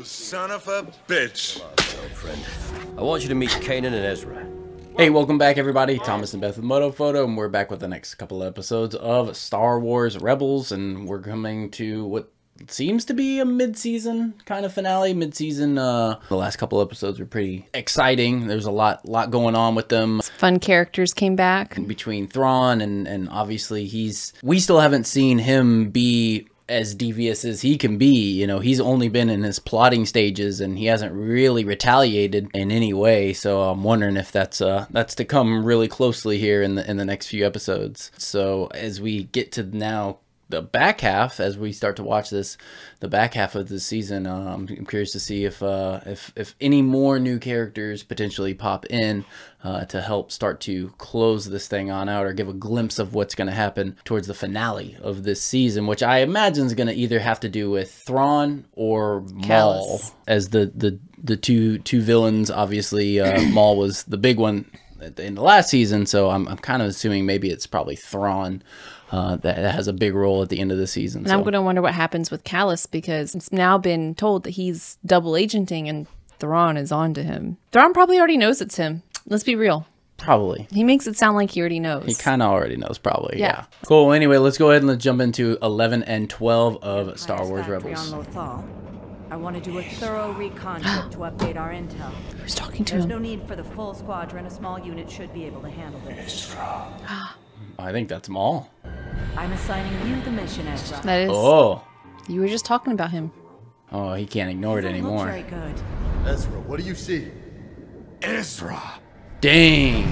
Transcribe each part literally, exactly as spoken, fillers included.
son of a bitch. Friend, I want you to meet Kanan and Ezra. Hey, welcome back everybody. Thomas and Beth with Moto Photo, and we're back with the next couple of episodes of Star Wars Rebels, and we're coming to what seems to be a mid-season kind of finale. Mid-season, uh, the last couple episodes were pretty exciting. There's a lot lot going on with them. Fun characters came back. Between Thrawn and, and obviously he's... We still haven't seen him be as devious as he can be. You know, he's only been in his plotting stages and he hasn't really retaliated in any way. So I'm wondering if that's uh that's to come really closely here in the in the next few episodes. So as we get to now the back half, as we start to watch this, the back half of the season, uh, I'm curious to see if uh, if if any more new characters potentially pop in uh, to help start to close this thing on out, or give a glimpse of what's going to happen towards the finale of this season, which I imagine is going to either have to do with Thrawn or Maul as the the the two two villains. Obviously, uh, Maul was the big one at the end of last season, so I'm I'm kind of assuming maybe it's probably Thrawn. Uh, that has a big role at the end of the season. And so. I'm going to wonder what happens with Kallus, because it's now been told that he's double agenting and Thrawn is on to him. Thrawn probably already knows it's him. Let's be real. Probably. He makes it sound like he already knows. He kind of already knows, probably. Yeah. Yeah. Cool. Anyway, let's go ahead and let's jump into eleven and twelve of Star Wars Rebels. On Lothal. I want to do a thorough recon trip to update our intel. Who's talking to There's him? no need for the full squadron. A small unit should be able to handle this. I think that's Maul. I'm assigning you the mission, Ezra. That is. Oh. You were just talking about him. Oh, he can't ignore it Doesn't look anymore. very good. Ezra, what do you see? Ezra. Dang.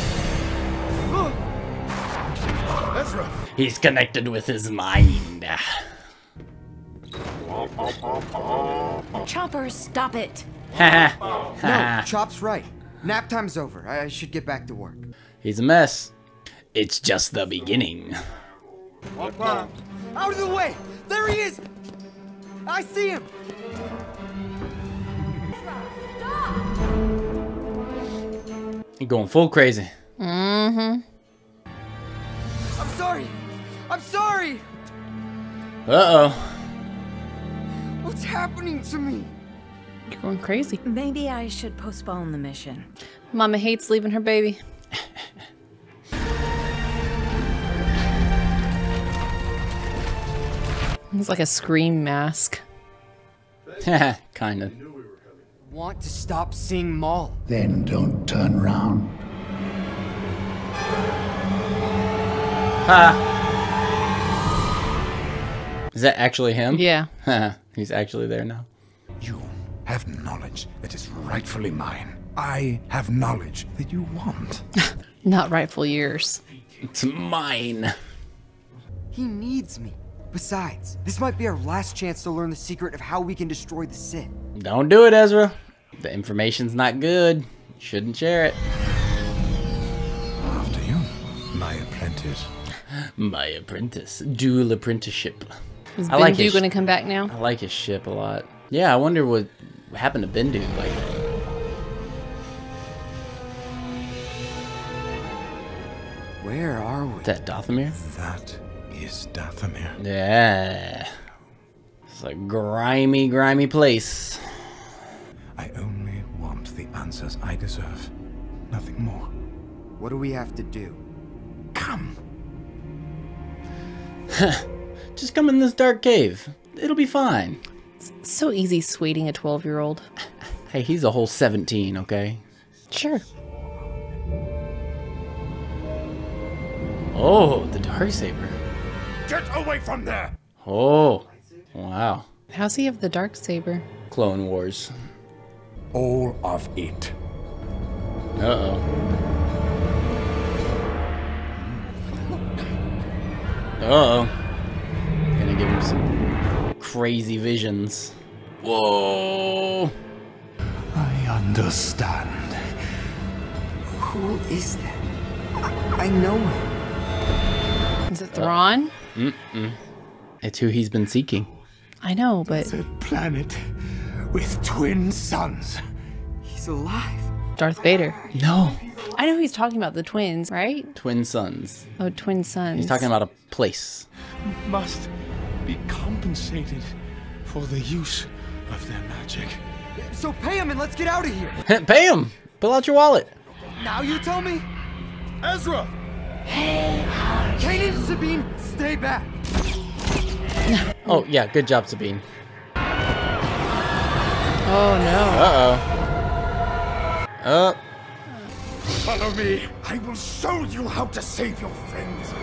Ezra! He's connected with his mind. Chopper, stop it! No, Chop's right. Nap time's over. I should get back to work. He's a mess. It's just the beginning. Out of the way! There he is! I see him! He's going full crazy. Mm-hmm. I'm sorry! I'm sorry! Uh-oh. What's happening to me? You're going crazy. Maybe I should postpone the mission. Mama hates leaving her baby. It's like a scream mask. Kind of. Want to stop seeing Maul. Then don't turn around. Ha! Is that actually him? Yeah. He's actually there now. You have knowledge that is rightfully mine. I have knowledge that you want. Not rightful yours. It's mine. He needs me. Besides, this might be our last chance to learn the secret of how we can destroy the Sith. Don't do it, Ezra. The information's not good. Shouldn't share it. After you, my apprentice. My apprentice. Dual apprenticeship. Is I like Bendu his- going to come back now? I like his ship a lot. Yeah, I wonder what happened to Bendu. Like, Where are we? is that Dathomir? That is Dathomir. Yeah. It's a grimy, grimy place. I only want the answers I deserve. Nothing more. What do we have to do? Come. Just come in this dark cave. It'll be fine. It's so easy sweeting a twelve-year-old. Hey, he's a whole seventeen, okay? Sure. Oh, the Darksaber. Get away from there! Oh, wow. How's he have the dark saber? Clone Wars. All of it. Uh-oh. Uh-oh. Gonna give him some crazy visions. Whoa! I understand. Who is that? I, I know him. Is it Thrawn? Mm-mm. It's who he's been seeking. I know, but The planet with twin suns. He's alive. Darth Vader. No. I know he's talking about the twins, right? Twin sons. Oh, twin sons. He's talking about a place. Must be compensated for the use of their magic. So pay him and let's get out of here. Pay him. Pull out your wallet. Now you tell me. Ezra! Kanan, Sabine, stay back. Oh, yeah. Good job, Sabine. Oh no. Uh-oh. Uh. Follow me. I will show you how to save your friends.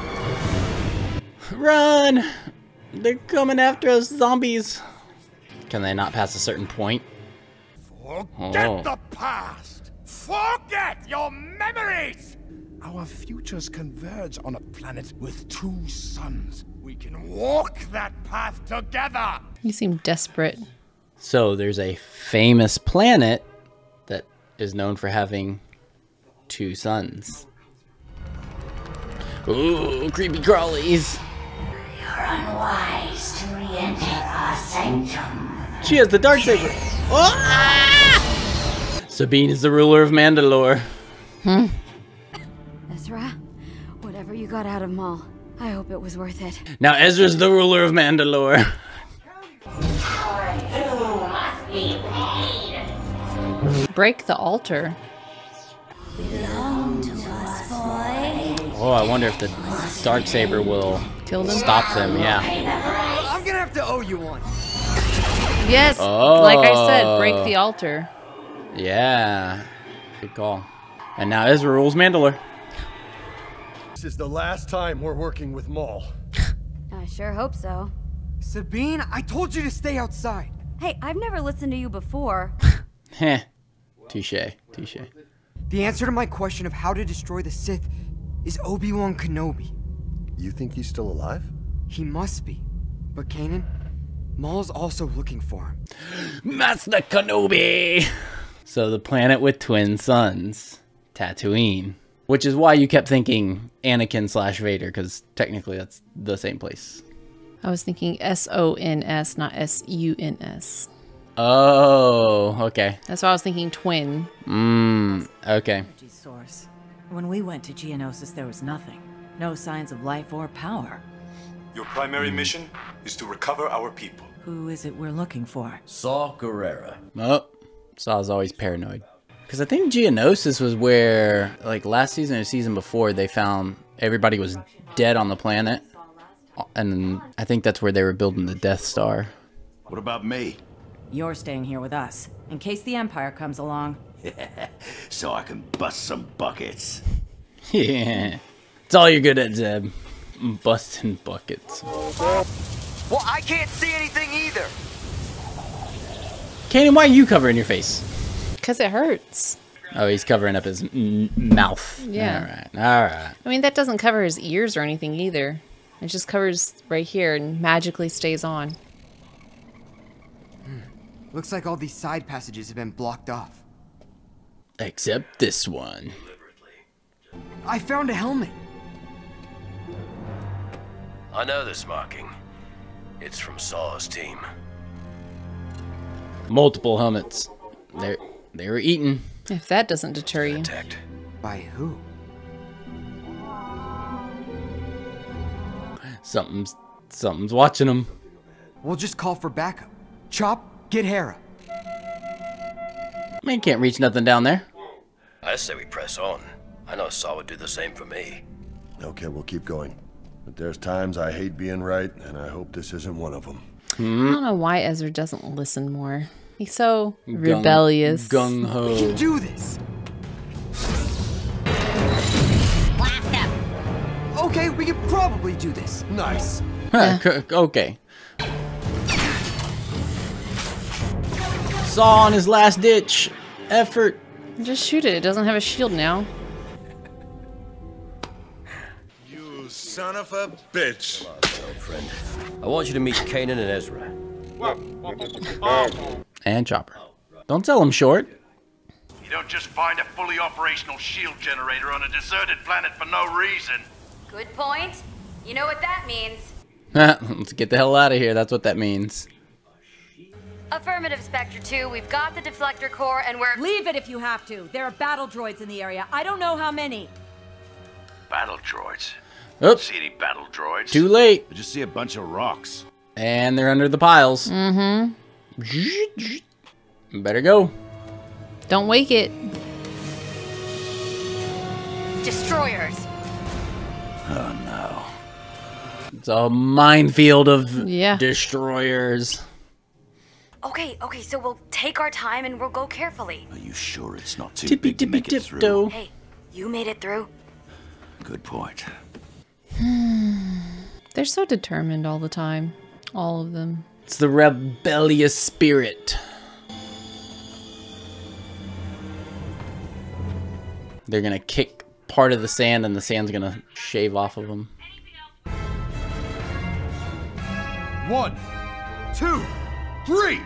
Run! They're coming after us, zombies. Can they not pass a certain point? Forget Oh. the past. Forget your memories. Our futures converge on a planet with two suns. We can walk that path together. You seem desperate. So there's a famous planet that is known for having two suns. Ooh, creepy crawlies. You're unwise to re-enter our sanctum. She has the Darksaber. Ah! Sabine is the ruler of Mandalore. Hmm. Ezra, whatever you got out of Maul, I hope it was worth it. Now Ezra's the ruler of Mandalore. Break the altar. Belong to us, boy. Oh, I wonder if the Darksaber will Kill them? stop them. Yeah. I'm gonna have to owe you one. Yes. Oh. Like I said, break the altar. Yeah. Good call. And now Ezra rules Mandalore. This is the last time we're working with Maul. I sure hope so. Sabine, I told you to stay outside. Hey, I've never listened to you before. Heh. Touche. Touche. The answer to my question of how to destroy the Sith is Obi-Wan Kenobi. You think he's still alive? He must be. But Kanan, Maul's also looking for him. Master Kenobi! So the planet with twin suns. Tatooine. Which is why you kept thinking Anakin slash Vader, because technically that's the same place. I was thinking S O N S, not S U N S. Oh, okay. That's why I was thinking twin. Mmm, okay. Energy source. When we went to Geonosis, there was nothing. No signs of life or power. Your primary mission is to recover our people. Who is it we're looking for? Saw Gerrera. Oh, Saw's always paranoid. Because I think Geonosis was where, like, last season or season before, they found everybody was dead on the planet. And I think that's where they were building the Death Star. What about me? You're staying here with us, in case the Empire comes along. So I can bust some buckets. Yeah. It's all you're good at, Zeb. Busting buckets. Well, I can't see anything either. Kanan, why are you covering your face? Because it hurts. Oh, he's covering up his m mouth. Yeah. All right. All right. I mean, that doesn't cover his ears or anything either. It just covers right here and magically stays on. Looks like all these side passages have been blocked off. Except this one. I found a helmet. I know this marking. It's from Saw's team. Multiple helmets. They they were eaten. If that doesn't deter you. Attacked. By who? Something's something's watching them. We'll just call for backup. Chop, get Hera. Man can't reach nothing down there. I say we press on. I know Saw would do the same for me. Okay, we'll keep going. But there's times I hate being right, and I hope this isn't one of them. I don't know why Ezra doesn't listen more. He's so rebellious. Gung ho. We can do this. Okay, we can probably do this. Nice. Huh, okay. Saw on his last ditch effort. Just shoot it. It doesn't have a shield now. You son of a bitch. Friend, I want you to meet Kanan and Ezra. And Chopper. Don't sell him short. You don't just find a fully operational shield generator on a deserted planet for no reason. Good point. You know what that means. Let's get the hell out of here. That's what that means. Affirmative, Spectre two. We've got the deflector core and we're... Leave it if you have to. There are battle droids in the area. I don't know how many. Battle droids. Oops. See any battle droids? Too late. I just see a bunch of rocks. And they're under the piles. Mm-hmm. Better go. Don't wake it. Destroyers. Oh no. It's a minefield of Yeah. destroyers. Okay, okay, so we'll take our time and we'll go carefully. Are you sure it's not too Tippy big to tippy make it through? tiptoe. Hey, you made it through. Good point. They're so determined all the time. All of them. It's the rebellious spirit. They're gonna kick part of the sand and the sand's gonna shave off of them. One, two, three!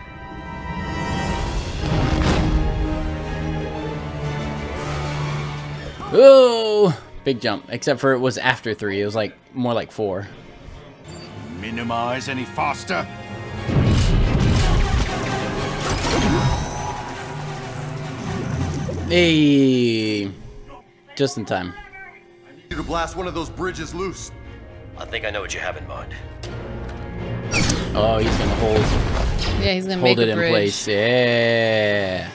Oh, big jump. Except for it was after three. It was like more like four. Minimize any faster. Hey, just in time. You to blast one of those bridges loose. I think I know what you have in mind. Oh, he's gonna hold Yeah, he's gonna hold make it a in bridge. place. Yeah.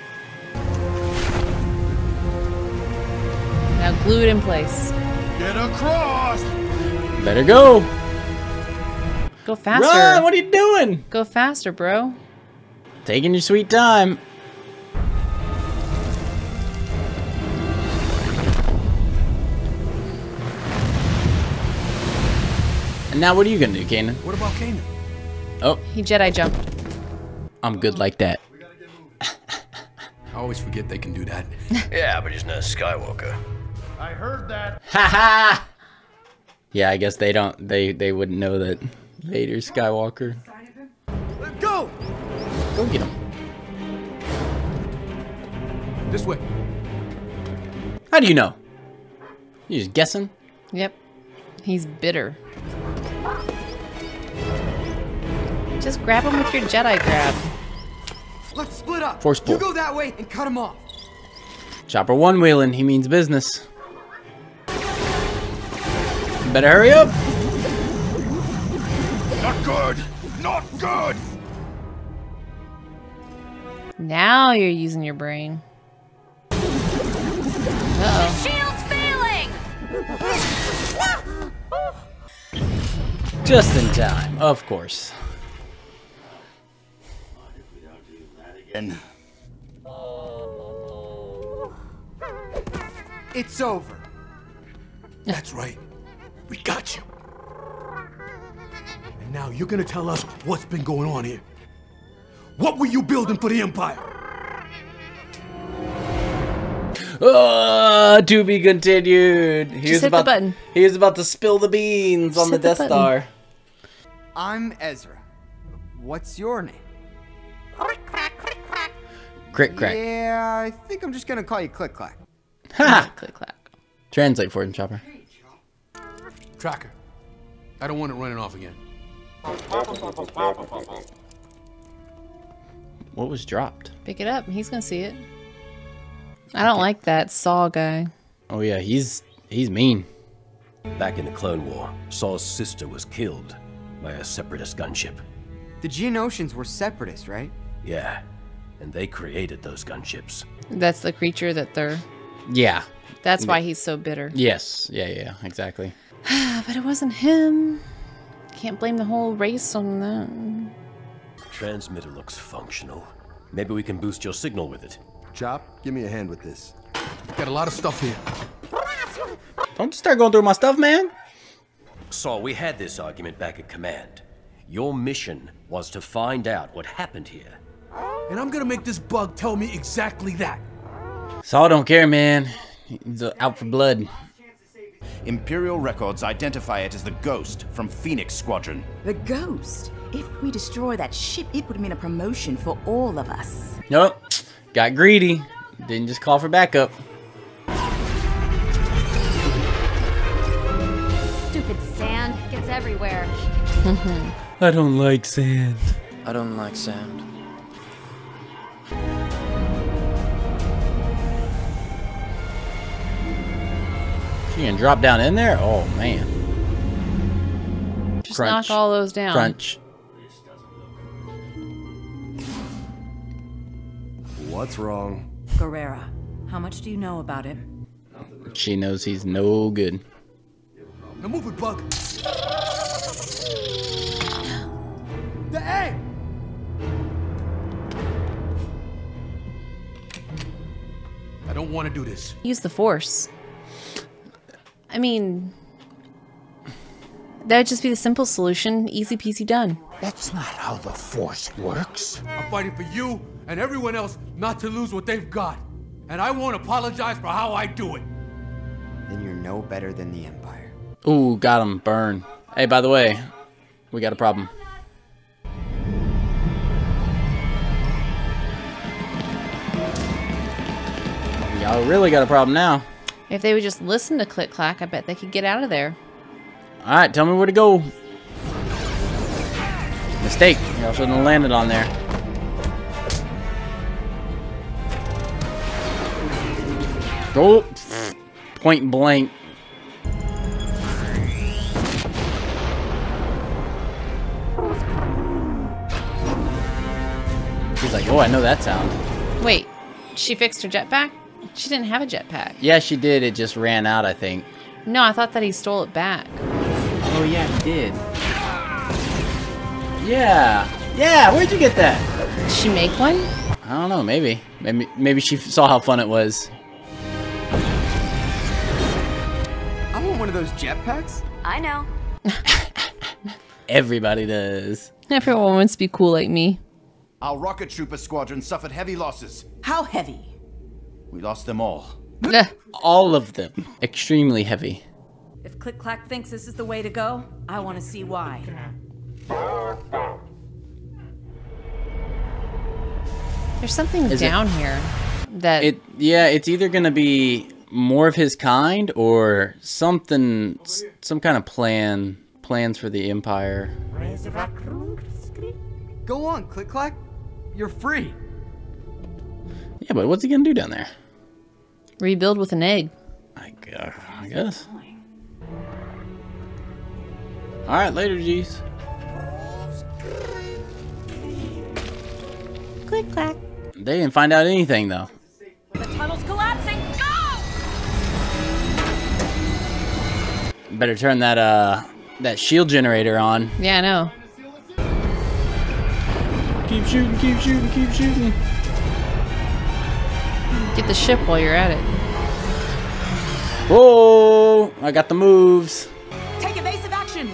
Now glue it in place. Get across! Better go. Go faster. Run! What are you doing? Go faster, bro. Taking your sweet time. And now what are you gonna do, Kanan? What about Kanan? Oh, He Jedi jumped. I'm good like that. I always forget they can do that. Yeah, but he's not a Skywalker. I heard that. Ha ha! Yeah, I guess they don't. They they wouldn't know that Vader's Skywalker. Let's go! Go get him. This way. How do you know? You just guessing? Yep. He's bitter. Just grab him with your Jedi grab. Let's split up. Force pull. You go that way and cut him off. Chopper one wheeling. He means business. Better hurry up. Not good! Not good! Now you're using your brain. Uh-oh. Shield's failing! Just in time, of course. And It's over. That's right. We got you. And now you're gonna tell us what's been going on here. What were you building for the Empire? Uh, to be continued. He Just was hit the about, button. He was about to spill the beans Just on the hit the Death button. Star. I'm Ezra. What's your name? Crick crack. Yeah, I think I'm just gonna call you Click Clack. Ha! Click clack. Translate for him, Chopper. Tracker. I don't want it running off again. What was dropped? Pick it up. He's gonna see it. I don't like that Saw guy. Oh yeah, he's he's mean. Back in the Clone War, Saul's sister was killed by a separatist gunship. The Geonosians were separatists, right? Yeah, and they created those gunships. That's the creature that they're... Yeah. That's why he's so bitter. Yes. Yeah. Yeah. Exactly. But it wasn't him. Can't blame the whole race on that. Transmitter looks functional. Maybe we can boost your signal with it. Chop, give me a hand with this. Got a lot of stuff here. Don't start going through my stuff, man. Saul, we had this argument back at Command. Your mission was to find out what happened here. And I'm gonna make this bug tell me exactly that. Saul don't care, man. He's uh, out for blood. Imperial records identify it as the Ghost from Phoenix Squadron. The Ghost? If we destroy that ship, it would mean a promotion for all of us. Nope. Got greedy. Didn't just call for backup. Stupid sand gets everywhere. I don't like sand. I don't like sand. She can drop down in there? Oh, man. Just Crunch. knock all those down. Crunch. What's wrong? Guerrera. How much do you know about him? She knows he's no good. Now move it, Bug. The egg! I don't want to do this. Use the Force. I mean, that would just be the simple solution. Easy peasy done. That's not how the Force works. I'm fighting for you and everyone else not to lose what they've got. And I won't apologize for how I do it. Then you're no better than the Empire. Ooh, got him. Burn. Hey, by the way, we got a problem. Y'all really got a problem now. If they would just listen to Click Clack, I bet they could get out of there. Alright, tell me where to go. Mistake. Y'all shouldn't have landed on there. Oh, point blank. He's like, oh, I know that sound. Wait, she fixed her jetpack? She didn't have a jetpack. Yeah, she did. It just ran out, I think. No, I thought that he stole it back. Oh, yeah, he did. Yeah. Yeah, where'd you get that? Did she make one? I don't know, maybe. Maybe maybe she saw how fun it was. I want one of those jetpacks. I know. Everybody does. Everyone wants to be cool like me. Our rocket trooper squadron suffered heavy losses. How heavy? We lost them all. All of them. Extremely heavy. If Click Clack thinks this is the way to go, I want to see why. There's something Is down it, here that it yeah, it's either gonna be more of his kind or something, some kind of plan, plans for the Empire. Go on, Click Clack. You're free. Yeah, but what's he gonna do down there? rebuild with an egg. I, uh, I guess. All right, later, G's. Click clack. They didn't find out anything though. The tunnel's collapsing. Go! Better turn that uh that shield generator on. Yeah, I know. Keep shooting, keep shooting, keep shooting. Get the ship while you're at it. Whoa! I got the moves. Take evasive action.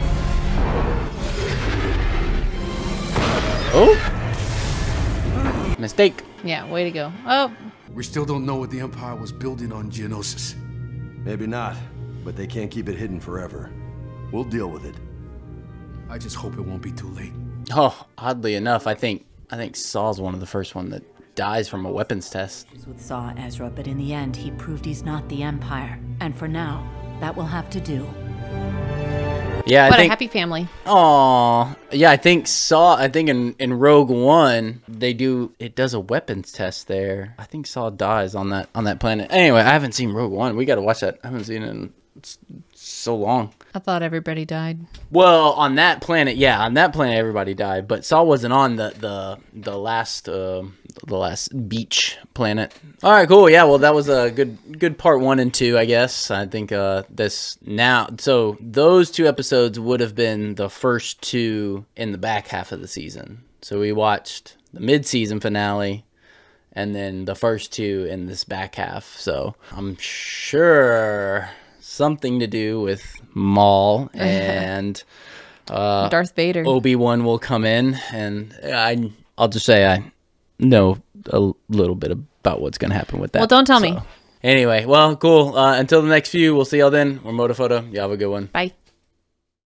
Oh! Mistake. Yeah, way to go. Oh. We still don't know what the Empire was building on Geonosis. Maybe not, but they can't keep it hidden forever. We'll deal with it. I just hope it won't be too late. Oh, oddly enough, I think I think Saw's one of the first one that dies from a weapons test. With Saw Ezra, but in the end, he proved he's not the Empire. And for now, that will have to do. Yeah, I what think, a happy family. Aw, yeah, I think Saw. I think in in Rogue One they do it does a weapons test there. I think Saw dies on that on that planet. Anyway, I haven't seen Rogue One. We got to watch that. I haven't seen it in so long. I thought everybody died. Well, on that planet, yeah, on that planet everybody died, but Saw wasn't on the the the last uh, the last beach planet. All right, cool. Yeah, well, that was a good good part one and two, I guess. I think uh, this now. So those two episodes would have been the first two in the back half of the season. So we watched the mid-season finale, and then the first two in this back half. So I'm sure something to do with Maul and uh, Darth Vader. Obi-Wan will come in, and I, I'll just say I know a little bit about what's going to happen with that. Well, don't tell so. me. Anyway, well, cool. Uh, until the next few, we'll see y'all then. We're Motophoto. Y'all have a good one. Bye.